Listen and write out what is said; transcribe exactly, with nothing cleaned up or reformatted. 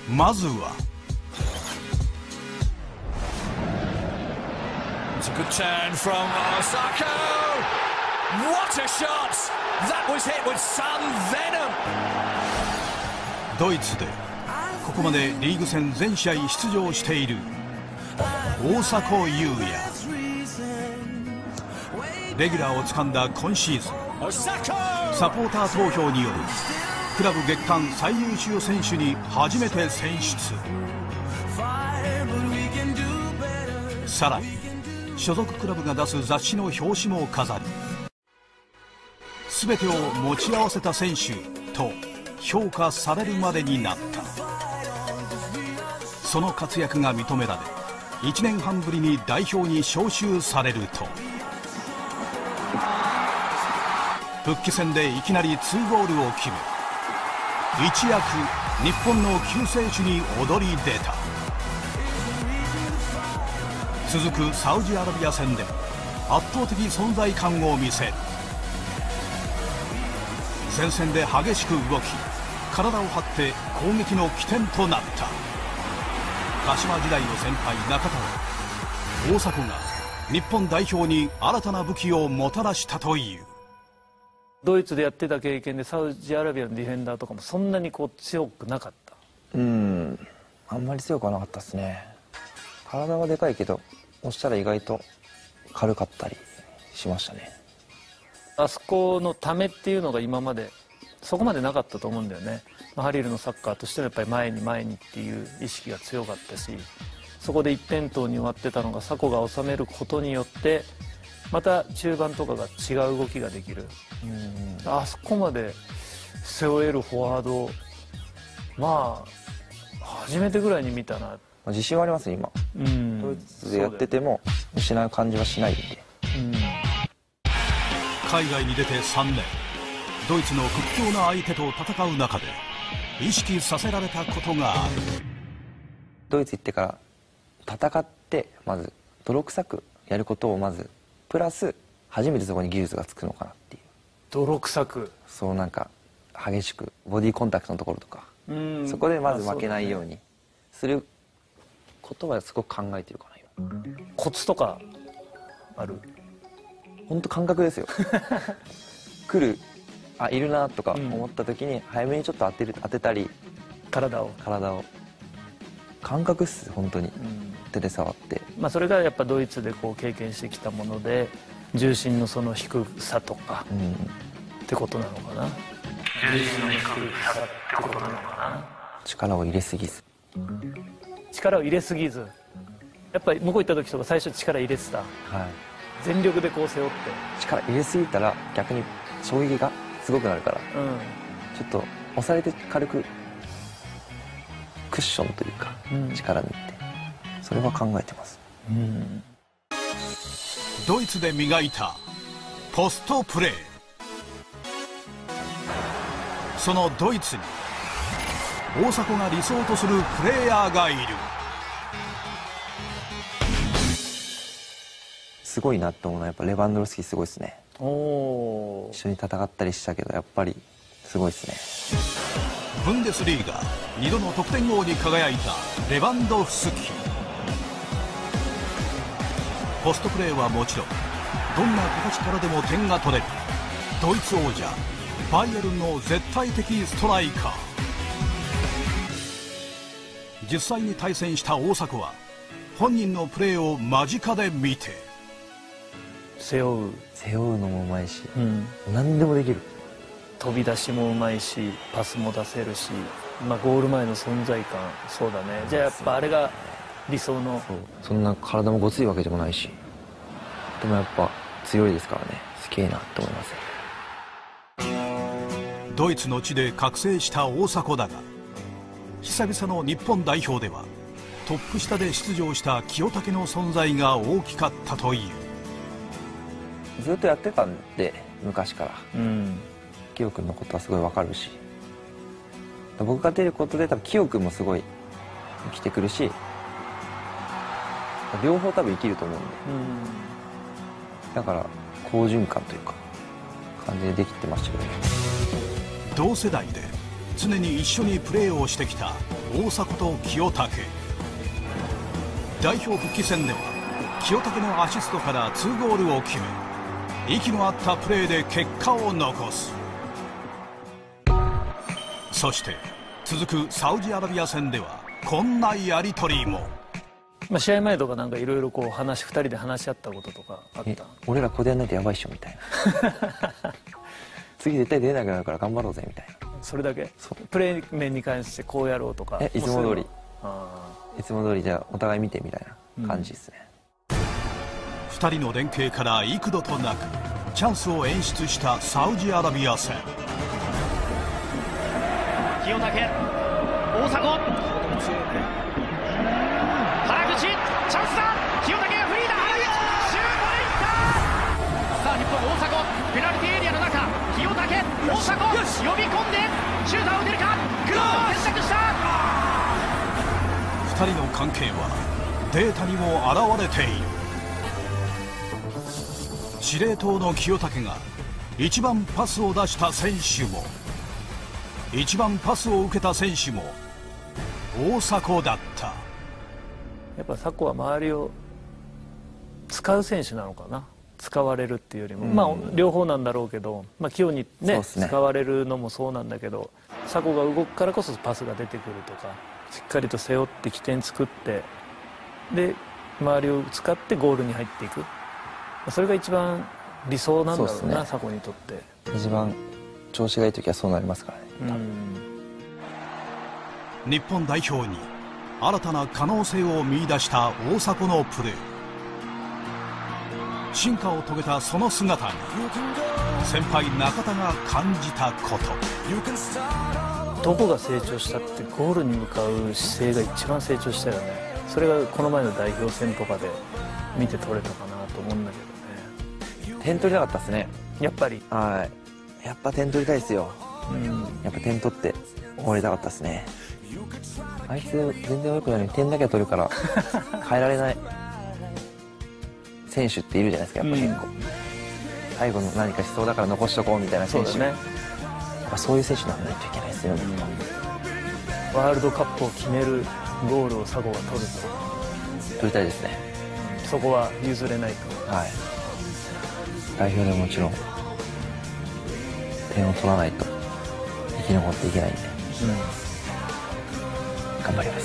まずは It's a good turn from Osako. What a shot! That was hit with sun venom. ドイツでここまでリーグ戦全試合出場している大迫勇也。レギュラーを掴んだ今シーズン、サポーター投票によるクラブ月間最優秀選手に初めて選出。さらに所属クラブが出す雑誌の表紙も飾り、全てを持ち合わせた選手と評価されるまでになった。その活躍が認められいちねんはんぶりに代表に招集されると、復帰戦でいきなりにゴールを決め、一躍日本の救世主に躍り出た。続くサウジアラビア戦で圧倒的存在感を見せる。前線で激しく動き、体を張って攻撃の起点となった。鹿島時代の先輩中田は、大迫が日本代表に新たな武器をもたらしたという。 ドイツでやってた経験でサウジアラビアのディフェンダーとかもそんなにこう強くなかった？ うんあんまり強くはなかったですね。体はでかいけど押したら意外と軽かったりしましたね。 あそこのためっていうのが今までそこまでなかったと思うんだよね。ハリルのサッカーとしてはやっぱり前に前にっていう意識が強かったし、そこで一辺倒に終わってたのが迫が収めることによってまた中盤とかが違う動きができる。うんあそこまで背負えるフォワード、まあ初めてぐらいに見たな。 自信はあります今。うんドイツでやってても失う感じはしないんで。うん海外に出てさんねん、ドイツの屈強な相手と戦う中で意識させられたことがある。 ドイツ行ってから戦ってまず泥臭くやることをまずプラス初めてそこに技術がつくのかなっていう。 泥臭く、そうなんか激しくボディコンタクトのところとか、そこでまず負けないようにすることはすごく考えてるかな今。 コツとかある？ 本当感覚ですよ来るあいるなとか思った時に早めにちょっと当てる当てたり、 体を体を感覚っす本当に、うん、手で触って、 まあ、それがやっぱドイツでこう経験してきたもので、重心のその低さとか、うん、ってことなのかな。重心の低さってことなのかな。 力を入れすぎず、 力を入れすぎず、やっぱり向こう行った時とか最初力入れてた、はい、全力でこう背負って。 力入れすぎたら逆に衝撃がすごくなるから、うん、ちょっと押されて軽くクッションというか、うん、力抜いて、それは考えてます、うん、 ドイツで磨いたポストプレー。そのドイツに大迫が理想とするプレーヤーがいる。 すごいなと思うのはやっぱレバンドロフスキーすごいですね。お一緒に戦ったりしたけどやっぱりすごいですね。 ブンデスリーガにどの得点王に輝いたレバンドフスキ。ポストプレーはもちろんどんな形からでも点が取れるドイツ王者バイエルンの絶対的ストライカー。実際に対戦した大迫は本人のプレーを間近で見て、 背負う背負うのもうまいし、うん、何でもできる。 飛び出しもうまいしパスも出せるし、まあ、ゴール前の存在感。そうだね。じゃあやっぱあれが理想の。 そうそんな体もごついわけでもないし、でもやっぱ強いですからね。すげえなって思います。 ドイツの地で覚醒した大迫だが、久々の日本代表ではトップ下で出場した清武の存在が大きかったという。 ずっとやってたんで昔から、うん、清君のことはすごい分かるし、僕が出ることで多分清君もすごい生きてくるし、両方多分生きると思うんで、うん、だから好循環というか感じでできてましたけどね。 同世代で常に一緒にプレーをしてきた大迫と清武。代表復帰戦では清武のアシストからにゴールを決め、息の合ったプレーで結果を残す。そして続くサウジアラビア戦ではこんなやり取りも。 まあ試合前とかなんかいろいろこう話ふたりで話し合ったこととかあった？ 俺らここでやんないとやばいっしょみたいな次絶対出れなくなるから頑張ろうぜみたいな。 それだけ？プレー面に関してこうやろうとか？ えいつも通りいつも通りじゃあお互い見てみたいな感じですね、 うん、ふたりの連携から幾度となくチャンスを演出したサウジアラビア戦。 清武、大迫、原口、チャンスだ。清武がフリーだ。シュートでいった。さあ日本、大迫、ペナルティーエリアの中、清武、大迫呼び込んでシュートを打てるか。クロスを選択した。 ふたりの関係はデータにも表れている。司令塔の清武が一番パスを出した選手も、一番パスを受けた選手も大迫だった。 やっぱ迫は周りを使う選手なのかな。使われるっていうよりも、うん、まあ両方なんだろうけど、まあ、器用に ね, ね使われるのもそうなんだけど、迫が動くからこそパスが出てくるとか、しっかりと背負って起点作って、で周りを使ってゴールに入っていく、それが一番理想なんだろうな、迫にとって。 一番調子がいい時はそうなりますからね。 うん、日本代表に新たな可能性を見出した大迫のプレー。進化を遂げたその姿に先輩中田が感じたこと。 どこが成長したって、ゴールに向かう姿勢が一番成長したよね。それがこの前の代表戦とかで見て取れたかなと思うんだけどね。 点取りたかったですね、 やっぱり。 はい、やっぱ点取りたいですよ、うん、やっぱ点取って終わりたかったですね。あいつ全然良くないのに点だけは取るから変えられない選手っているじゃないですか、やっぱ結構、うん、最後の何かしそうだから残しとこうみたいな選手。そうだね、やっぱそういう選手にならないといけないですよね、 うん、ワールドカップを決めるゴールを佐合が取ると取りたいですね、 うん、そこは譲れないと。 はい、代表でももちろん点を取らないと生き残っていけないんで、うん、頑張ります。